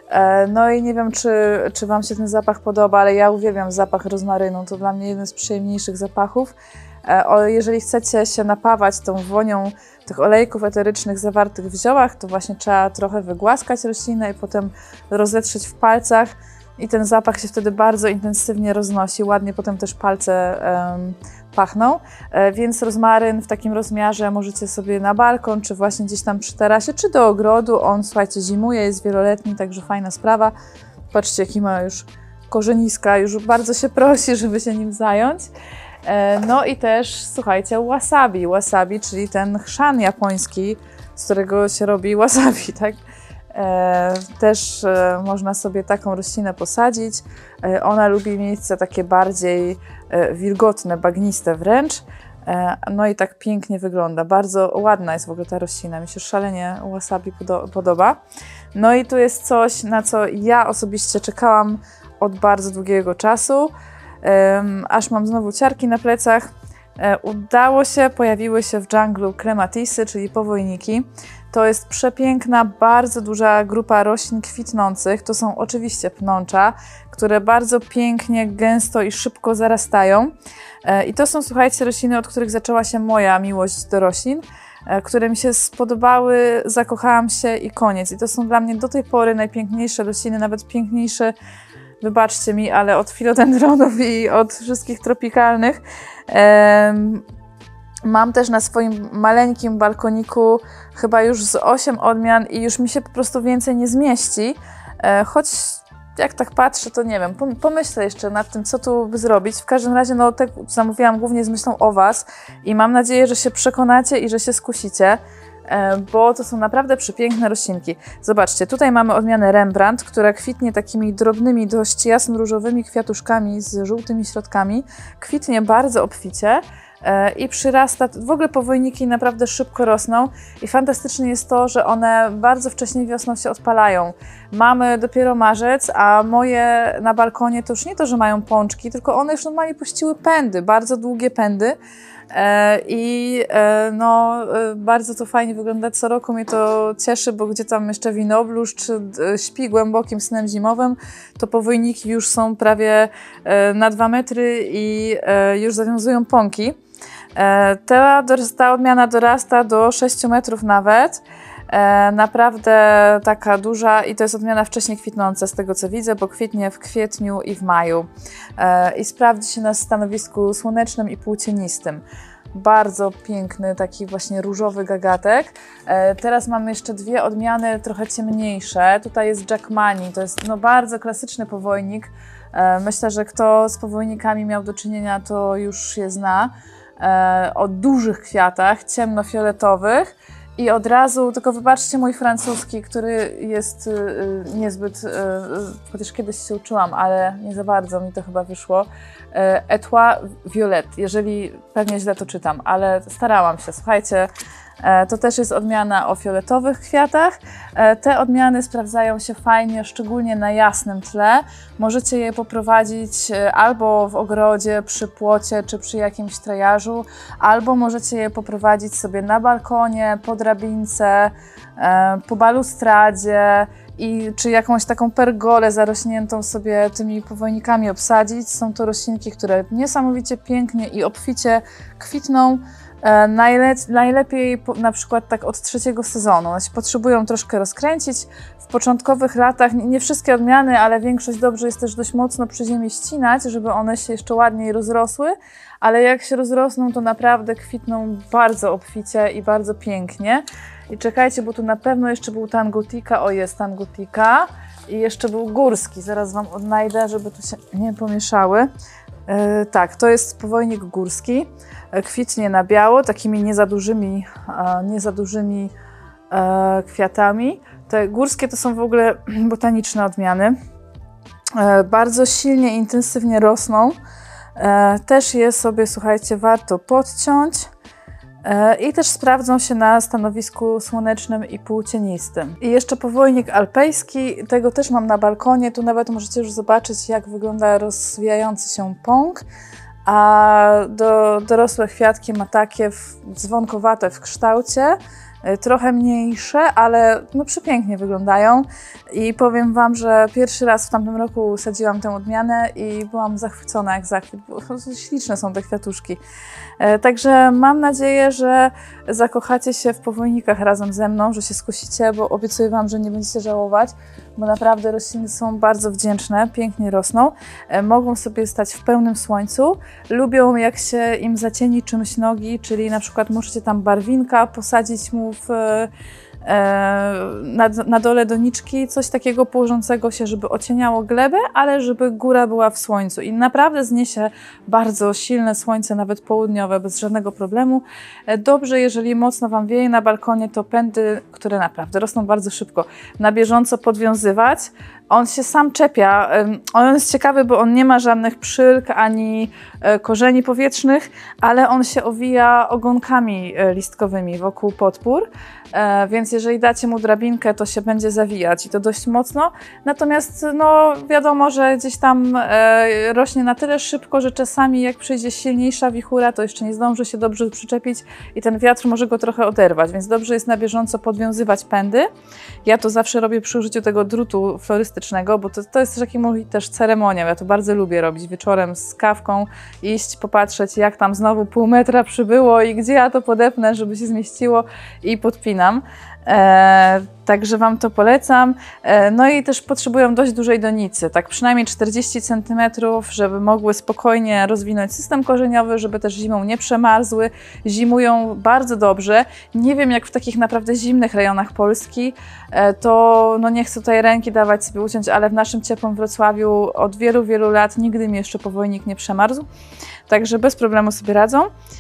No i nie wiem, czy, czy Wam się ten zapach podoba, ale ja uwielbiam zapach rozmarynu. To dla mnie jeden z przyjemniejszych zapachów. Jeżeli chcecie się napawać tą wonią tych olejków eterycznych zawartych w ziołach, to właśnie trzeba trochę wygłaskać roślinę i potem rozetrzeć w palcach. I ten zapach się wtedy bardzo intensywnie roznosi, ładnie potem też palce um, pachną, e, więc rozmaryn w takim rozmiarze możecie sobie na balkon, czy właśnie gdzieś tam przy tarasie, czy do ogrodu. On, słuchajcie, zimuje, jest wieloletni, także fajna sprawa. Patrzcie, jaki ma już korzeniska, już bardzo się prosi, żeby się nim zająć. E, no i też, słuchajcie, wasabi, wasabi, czyli ten chrzan japoński, z którego się robi wasabi, tak? E, też e, można sobie taką roślinę posadzić. E, ona lubi miejsca takie bardziej e, wilgotne, bagniste wręcz. E, no i tak pięknie wygląda. Bardzo ładna jest w ogóle ta roślina. Mi się szalenie wasabi podo podoba. No i tu jest coś, na co ja osobiście czekałam od bardzo długiego czasu. E, aż mam znowu ciarki na plecach. E, udało się, pojawiły się w dżunglu klematisy, czyli powojniki. To jest przepiękna, bardzo duża grupa roślin kwitnących. To są oczywiście pnącza, które bardzo pięknie, gęsto i szybko zarastają. I to są, słuchajcie, rośliny, od których zaczęła się moja miłość do roślin, które mi się spodobały, zakochałam się i koniec. I to są dla mnie do tej pory najpiękniejsze rośliny, nawet piękniejsze, wybaczcie mi, ale od filodendronów i od wszystkich tropikalnych. Mam też na swoim maleńkim balkoniku chyba już z osiem odmian i już mi się po prostu więcej nie zmieści. Choć jak tak patrzę, to nie wiem, pomyślę jeszcze nad tym, co tu by zrobić. W każdym razie, no tak zamówiłam głównie z myślą o Was i mam nadzieję, że się przekonacie i że się skusicie, bo to są naprawdę przepiękne roślinki. Zobaczcie, tutaj mamy odmianę Rembrandt, która kwitnie takimi drobnymi, dość jasno-różowymi kwiatuszkami z żółtymi środkami. Kwitnie bardzo obficie i przyrasta, w ogóle powojniki naprawdę szybko rosną i fantastyczne jest to, że one bardzo wcześnie wiosną się odpalają. Mamy dopiero marzec, a moje na balkonie to już nie to, że mają pączki, tylko one już normalnie puściły pędy, bardzo długie pędy i no, bardzo to fajnie wygląda. Co roku mnie to cieszy, bo gdzie tam jeszcze winobluszcz śpi głębokim snem zimowym, to powojniki już są prawie na dwa metry i już zawiązują pąki. Ta, ta odmiana dorasta do sześciu metrów nawet. Naprawdę taka duża i to jest odmiana wcześniej kwitnąca z tego co widzę, bo kwitnie w kwietniu i w maju i sprawdzi się na stanowisku słonecznym i półcienistym. Bardzo piękny, taki właśnie różowy gagatek. Teraz mamy jeszcze dwie odmiany trochę ciemniejsze. Tutaj jest Jackmani, to jest no bardzo klasyczny powojnik. Myślę, że kto z powojnikami miał do czynienia, to już je zna. O dużych kwiatach, ciemnofioletowych i od razu, tylko wybaczcie mój francuski, który jest y, niezbyt, y, chociaż kiedyś się uczyłam, ale nie za bardzo mi to chyba wyszło. Y, Etoile Violette, jeżeli pewnie źle to czytam, ale starałam się. Słuchajcie, To też jest odmiana o fioletowych kwiatach. Te odmiany sprawdzają się fajnie, szczególnie na jasnym tle. Możecie je poprowadzić albo w ogrodzie, przy płocie, czy przy jakimś trejażu, albo możecie je poprowadzić sobie na balkonie, po drabince, po balustradzie, i czy jakąś taką pergolę zarośniętą sobie tymi powojnikami obsadzić. Są to roślinki, które niesamowicie pięknie i obficie kwitną. E, najle najlepiej po, na przykład tak od trzeciego sezonu. One się potrzebują troszkę rozkręcić. W początkowych latach, nie, nie wszystkie odmiany, ale większość dobrze jest też dość mocno przy ziemi ścinać, żeby one się jeszcze ładniej rozrosły, ale jak się rozrosną, to naprawdę kwitną bardzo obficie i bardzo pięknie. I czekajcie, bo tu na pewno jeszcze był Tangutika, o jest Tangutika i jeszcze był Górski, zaraz Wam odnajdę, żeby tu się nie pomieszały. E, tak, to jest powojnik Górski, e, kwitnie na biało, takimi nie za dużymi, e, nie za dużymi e, kwiatami. Te górskie to są w ogóle botaniczne odmiany, e, bardzo silnie, intensywnie rosną, e, też je sobie, słuchajcie, warto podciąć. I też sprawdzą się na stanowisku słonecznym i półcienistym. I jeszcze powojnik alpejski, tego też mam na balkonie, tu nawet możecie już zobaczyć, jak wygląda rozwijający się pąk, a do, dorosłe kwiatki ma takie w, dzwonkowate w kształcie, trochę mniejsze, ale no przepięknie wyglądają i powiem Wam, że pierwszy raz w tamtym roku sadziłam tę odmianę i byłam zachwycona jak zakwit, bo śliczne są te kwiatuszki. Także mam nadzieję, że zakochacie się w powojnikach razem ze mną, że się skusicie, bo obiecuję Wam, że nie będziecie żałować, bo naprawdę rośliny są bardzo wdzięczne, pięknie rosną, mogą sobie stać w pełnym słońcu, lubią jak się im zacieni czymś nogi, czyli na przykład możecie tam barwinka posadzić mu w, na, na dole doniczki, coś takiego położącego się, żeby ocieniało glebę, ale żeby góra była w słońcu i naprawdę zniesie bardzo silne słońce, nawet południowe, bez żadnego problemu. Dobrze, jeżeli mocno Wam wieje na balkonie, to pędy, które naprawdę rosną bardzo szybko, na bieżąco podwiązywać. On się sam czepia. On jest ciekawy, bo on nie ma żadnych przylk ani korzeni powietrznych, ale on się owija ogonkami listkowymi wokół podpór, więc jeżeli dacie mu drabinkę, to się będzie zawijać i to dość mocno. Natomiast no, wiadomo, że gdzieś tam rośnie na tyle szybko, że czasami jak przyjdzie silniejsza wichura, to jeszcze nie zdąży się dobrze przyczepić i ten wiatr może go trochę oderwać, więc dobrze jest na bieżąco podwiązywać pędy. Ja to zawsze robię przy użyciu tego drutu florystycznego, bo to, to jest taki mój też ceremoniał. Ja to bardzo lubię robić wieczorem z kawką, iść, popatrzeć, jak tam znowu pół metra przybyło i gdzie ja to podepnę, żeby się zmieściło i podpinam. E, także Wam to polecam. E, no i też potrzebują dość dużej donicy, tak przynajmniej czterdzieści centymetrów, żeby mogły spokojnie rozwinąć system korzeniowy, żeby też zimą nie przemarzły. Zimują bardzo dobrze. Nie wiem, jak w takich naprawdę zimnych rejonach Polski, e, to no nie chcę tutaj ręki dawać sobie uciąć, ale w naszym ciepłym Wrocławiu od wielu, wielu lat nigdy mi jeszcze powojnik nie przemarzł, także bez problemu sobie radzą.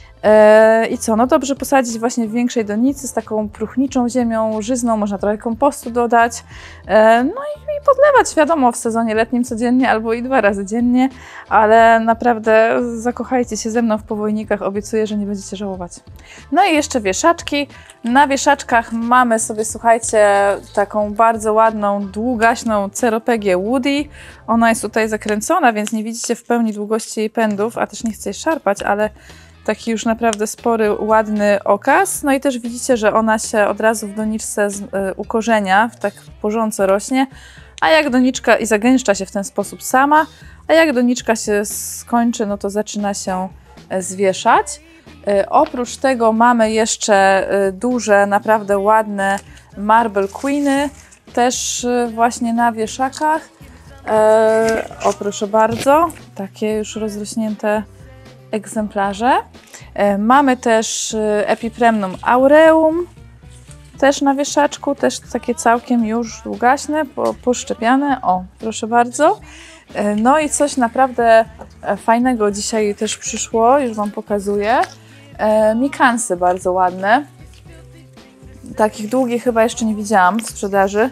I co? No dobrze posadzić właśnie w większej donicy z taką próchniczą ziemią, żyzną, można trochę kompostu dodać. No i, i podlewać, wiadomo, w sezonie letnim codziennie albo i dwa razy dziennie, ale naprawdę zakochajcie się ze mną w powojnikach, obiecuję, że nie będziecie żałować. No i jeszcze wieszaczki. Na wieszaczkach mamy sobie, słuchajcie, taką bardzo ładną, długaśną ceropegię Woody. Ona jest tutaj zakręcona, więc nie widzicie w pełni długości jej pędów, a też nie chcę jej szarpać, ale taki już naprawdę spory, ładny okaz. No i też widzicie, że ona się od razu w doniczce z, y, ukorzenia, tak porządco rośnie, a jak doniczka i zagęszcza się w ten sposób sama, a jak doniczka się skończy, no to zaczyna się zwieszać. Y, oprócz tego mamy jeszcze y, duże, naprawdę ładne Marble Queeny, też y, właśnie na wieszakach. Y, o, proszę bardzo, takie już rozrośnięte egzemplarze. Mamy też Epipremnum aureum, też na wieszaczku, też takie całkiem już długaśne, poszczepiane. O, proszę bardzo. No i coś naprawdę fajnego dzisiaj też przyszło, już Wam pokazuję. Mikansy bardzo ładne. Takich długich chyba jeszcze nie widziałam w sprzedaży.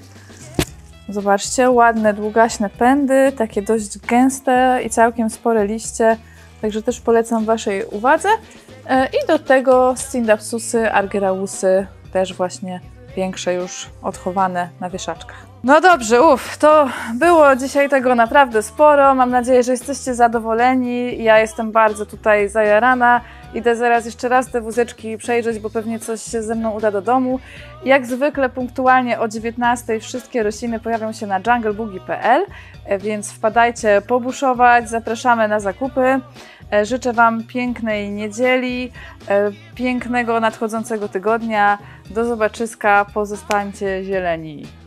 Zobaczcie, ładne, długaśne pędy, takie dość gęste i całkiem spore liście. także też polecam Waszej uwadze. I do tego Scindapsusy, Argyrausy, też właśnie większe już odchowane na wieszaczkach. No dobrze, uff, to było dzisiaj tego naprawdę sporo. Mam nadzieję, że jesteście zadowoleni. Ja jestem bardzo tutaj zajarana. Idę zaraz jeszcze raz te wózeczki przejrzeć, bo pewnie coś się ze mną uda do domu. Jak zwykle punktualnie o dziewiętnastej wszystkie rośliny pojawią się na jungleboogie kropka p l, więc wpadajcie pobuszować, zapraszamy na zakupy. Życzę Wam pięknej niedzieli, pięknego nadchodzącego tygodnia. Do zobaczyska, pozostańcie zieleni.